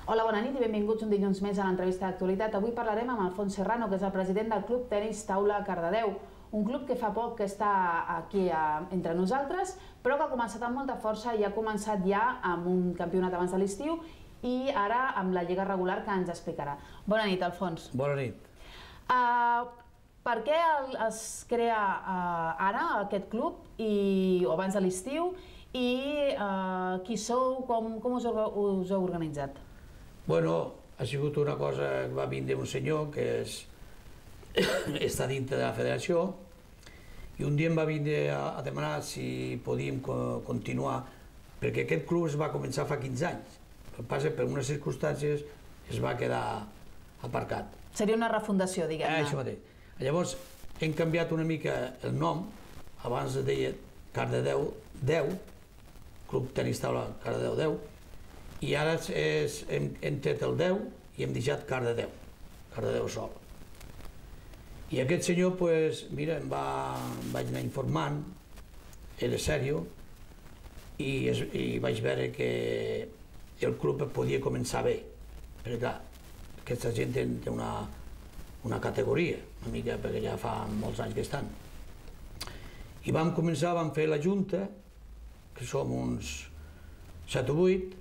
Hola, bona nit i benvinguts un dilluns més a l'entrevista d'actualitat. Avui parlarem amb Alfons Serrano, que és el president del Club Tenis Taula Cardedeu, un club que fa poc que està aquí entre nosaltres, però que ha començat amb molta força i ha començat ja amb un campionat abans de l'estiu i ara amb la lliga regular que ens explicarà. Bona nit, Alfons. Bona nit. Per què es crea ara aquest club, o abans de l'estiu, i qui sou, com us heu organitzat? Bueno, ha sigut una cosa que va vindre un senyor que està dintre de la federació i un dia em va vindre a demanar si podíem continuar, perquè aquest club es va començar fa 15 anys. El que passa, per unes circumstàncies, es va quedar aparcat. Seria una refundació, diguem-ne. Això mateix. Llavors, hem canviat una mica el nom. Abans es deia Cardedeu 10, Club Tenis Taula Cardedeu 10, i ara hem tret el 10 i hem deixat Cardedeu, Cardedeu sol. I aquest senyor, mira, em vaig anar informant, era sèrio, i vaig veure que el club podia començar bé, perquè clar, aquesta gent té una categoria, una mica, perquè ja fa molts anys que estan. I vam fer la junta, que som uns 7 o 8,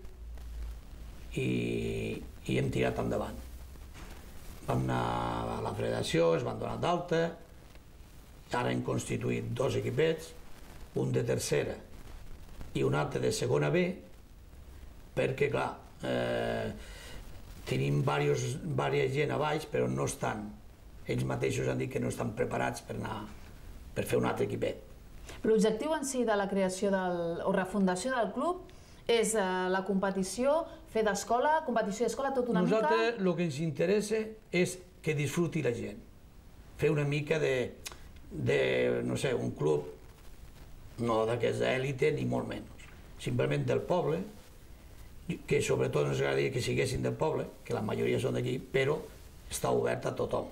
i hem tirat endavant. Vam anar a la federació, es van donar d'alta, ara hem constituït 2 equipets, un de tercera i un altre de segona B, perquè, clar, tenim diversa gent a baix, però no estan. Ells mateixos han dit que no estan preparats per fer un altre equipet. L'objectiu en si de la creació o refundació del club és la competició, fer d'escola, competició d'escola, tot una mica... Nosaltres el que ens interessa és que disfruti la gent. Fer una mica de no sé, un club, no d'aquesta élite ni molt menys. Simplement del poble, que sobretot ens agradaria que siguessin del poble, que la majoria són d'aquí, però està obert a tothom.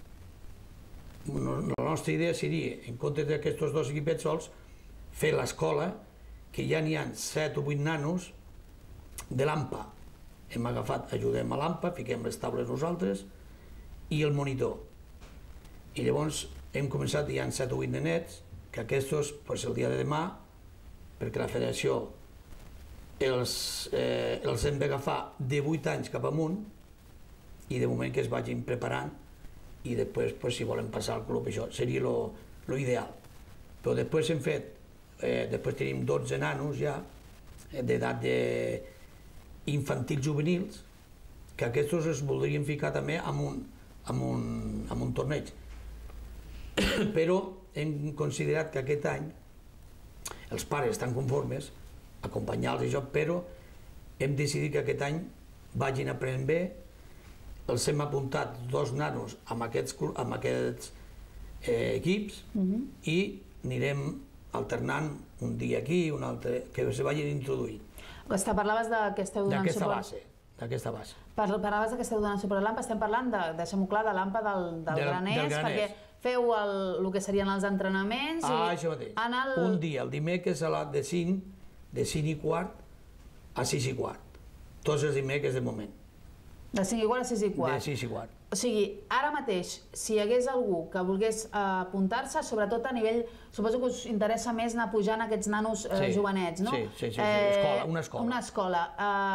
La nostra idea seria, en comptes d'aquests 2 equipets sols, fer l'escola, que ja n'hi ha 7 o 8 nanos de l'AMPA. Hem agafat, ajudem a l'AMPA, fiquem les taules nosaltres, i el monitor. I llavors hem començat, hi ha 7 o 8 nenets, que aquests, el dia de demà, perquè la federació els hem d'agafar de 8 anys cap amunt, i de moment que es vagin preparant, i després, si volen passar al club, això seria l'ideal. Però després hem fet, després tenim 12 nanos ja, d'edat infantils juvenils, que aquests es voldrien ficar també en un torneig. Però hem considerat que aquest any els pares estan conformes, acompanyar-los i això, però hem decidit que aquest any vagin aprenent bé. Els hem apuntat 2 nanos amb aquests equips i anirem alternant un dia aquí, un altre, que se vagin introduint. Parlaves que esteu donant suport... D'aquesta base. Parlaves que esteu donant suport a l'AMPA, estem parlant, deixem-ho clar, de l'AMPA del Graners, perquè feu el que serien els entrenaments i... Això mateix. Un dia, el dimecres, de 5 i quart a 6 i quart. Tots els dimecres de moment. De 5 i quart a 6 i quart. De 6 i quart. O sigui, ara mateix, si hi hagués algú que volgués apuntar-se, sobretot a nivell, suposo que us interessa més anar pujant aquests nanos jovenets, no? Sí, una escola. Una escola.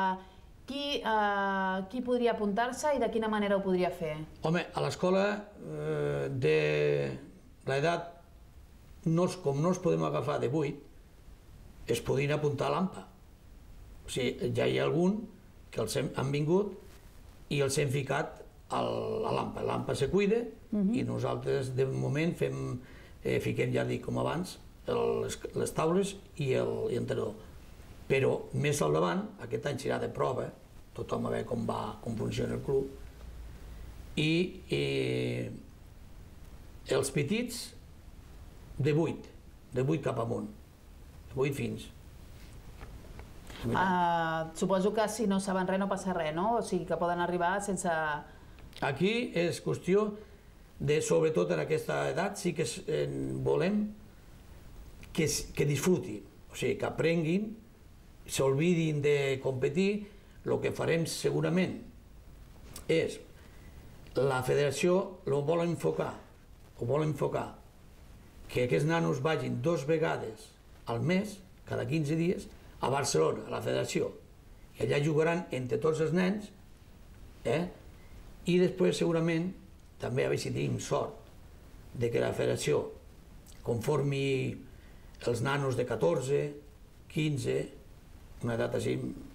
Qui podria apuntar-se i de quina manera ho podria fer? Home, a l'escola de l'edat, com no els podem agafar de 8, es podrien apuntar a l'AMPA. O sigui, ja hi ha algun que han vingut i els hem ficat a l'AMPA. L'AMPA se cuida i nosaltres de moment fiquem, ja dic com abans, les taules i l'entrenador. Però més al davant, aquest any serà de prova, tothom a veure com funciona el club, i els petits de 8 cap amunt, de 8 fins. Suposo que si no saben res no passa res, no? O sigui que poden arribar sense... Aquí és qüestió de, sobretot en aquesta edat, sí que volem que disfrutin, o sigui, que aprenguin, s'oblidin de competir. el que farem segurament és, la federació ho vol enfocar, que aquests nanos vagin 2 vegades al mes, cada 15 dies, a Barcelona, a la federació, i allà jugaran entre tots els nens, i després segurament, també a veure si tenim sort, de que la federació conformi els nanos de 14, 15, una edat així,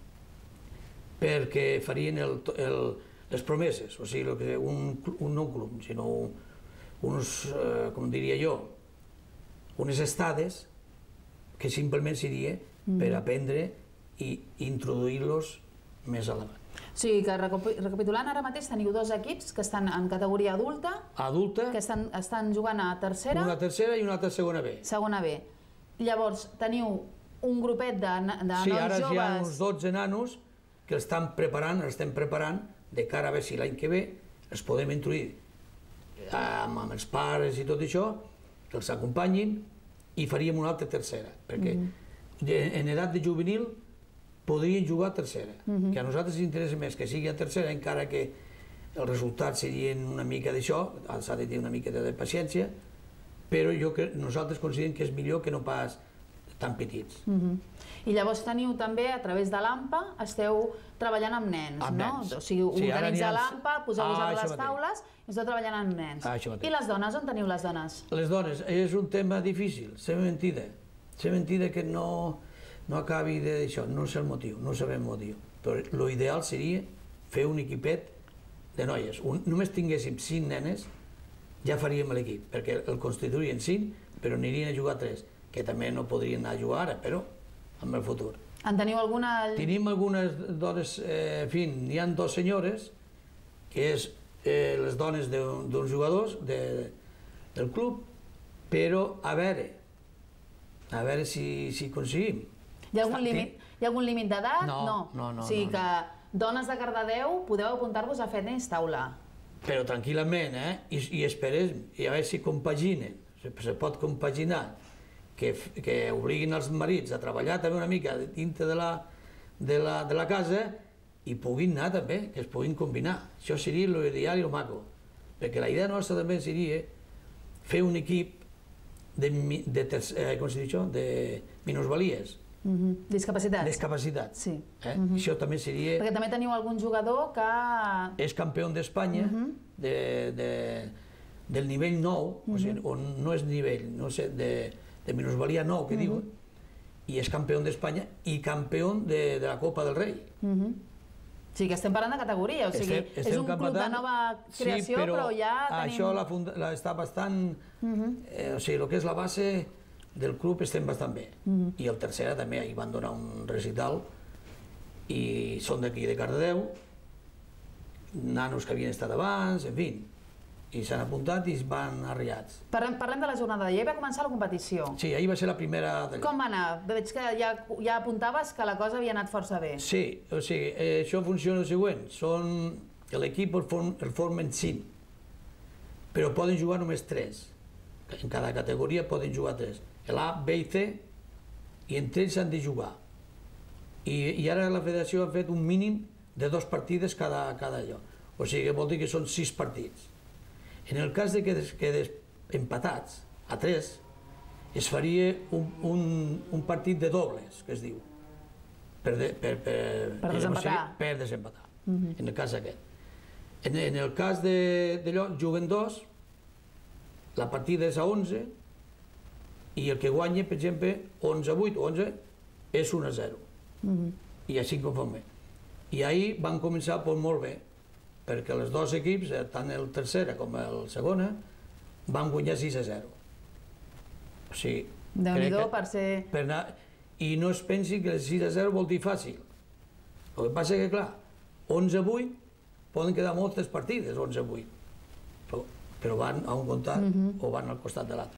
perquè farien les promeses, o sigui, un nou club, sinó uns, com diria jo, unes estades que simplement seria per aprendre i introduir-los més a l'avant. O sigui que, recapitulant, ara mateix teniu 2 equips que estan en categoria adulta, que estan jugant a tercera. Una tercera i una altra segona B. Segona B. Llavors, teniu un grupet de nois joves... Sí, ara hi ha uns 12 nanos que estem preparant de cara a veure si l'any que ve els podem introduir amb els pares i tot això, que els acompanyin, i faríem una altra tercera, perquè en edat de juvenil podrien jugar a tercera, que a nosaltres ens interessa més que sigui a tercera, encara que els resultats serien una mica d'això, s'ha de tenir una mica de paciència, però nosaltres considerem que és millor que no pas tan petits. I llavors teniu també, a través de l'AMPA, esteu treballant amb nens, no? O sigui, organitzar l'AMPA, poseu-vos a les taules i esteu treballant amb nens. I les dones, on teniu les dones? Les dones, és un tema difícil, sé mentida que no acabi d'això, no sé el motiu, no sabem el motiu, però l'ideal seria fer un equipet de noies. Només tinguéssim 5 nenes, ja faríem l'equip, perquè el constituirien 5, però anirien a jugar 3, que també no podrien anar a jugar ara, però en el futur. En teniu alguna... Tenim algunes dones, en fi, hi ha 2 senyores, que és les dones d'uns jugadors del club, però a veure si aconseguim. Hi ha algun límit d'edat? No. O sigui que dones de Cardedeu podeu apuntar-vos a fer tenis taula. Però tranquil·lament, i esperem, i a veure si compaginen, se pot compaginar, que obliguin els marits a treballar també una mica dintre de la casa i puguin anar també, que es puguin combinar. Això seria l'ideal i el maco. Perquè la idea nostra també seria fer un equip de minusvalies. Discapacitats. Discapacitats. Sí. Això també seria... Perquè també teniu algun jugador que... És campió d'Espanya del nivell 9, o sigui, on no és nivell, no sé, de minusvalia 9, que diuen, i és campió d'Espanya i campió de la Copa del Rei. O sigui que estem parlant de categoria, o sigui, és un club de nova creació, però ja tenim... Això està bastant... O sigui, el que és la base del club estem bastant bé. I el tercera també, ahir van donar un recital i són d'aquí de Cardedeu, nanos que havien estat abans, en fi, i s'han apuntat i es van arriats. Parlem de la jornada d'ahir, va començar la competició. Sí, ahir va ser la primera... Com va anar? Veig que ja apuntaves que la cosa havia anat força bé. Sí, o sigui, això funciona el següent. L'equip el formen 5, però poden jugar només 3. En cada categoria poden jugar 3. L'A, B i C, i entre ells s'han de jugar. I ara la federació ha fet un mínim de 2 partides cada allò. O sigui, vol dir que són 6 partits. En el cas de que quedés empatats a 3, es faria un partit de dobles, que es diu, per desempatar. Per desempatar, en el cas aquest. En el cas d'allò, juguen 2, la partida és a 11, i el que guanya, per exemple, 11-8 o 11, és 1-0. I així conforme. I ahir van començar molt bé, perquè els 2 equips, tant el tercera com el segona, van guanyar 6-0. O sigui... Déu-n'hi-do per ser... I no es pensi que el 6-0 vol dir fàcil. El que passa és que, clar, 11-8 poden quedar moltes partides, 11-8. Però van a un costat o van al costat de l'altre.